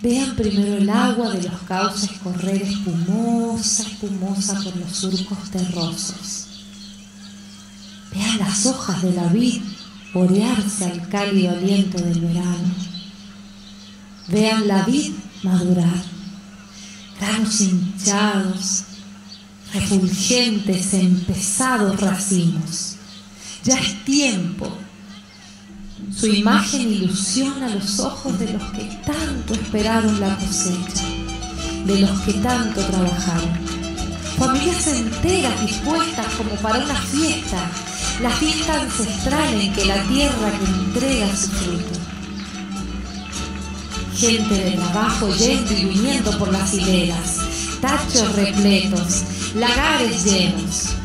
Vean primero el agua de los cauces correr espumosa, espumosa por los surcos terrosos. Vean las hojas de la vid orearse al cálido aliento del verano. Vean la vid madurar, granos hinchados, refulgentes en pesados racimos. Ya es tiempo. Su imagen ilusiona los ojos de los que tanto esperaron la cosecha, de los que tanto trabajaron. Familias enteras dispuestas como para una fiesta, la fiesta ancestral en que la tierra que entrega su fruto. Gente de trabajo yendo y viniendo por las hileras, tachos repletos, lagares llenos.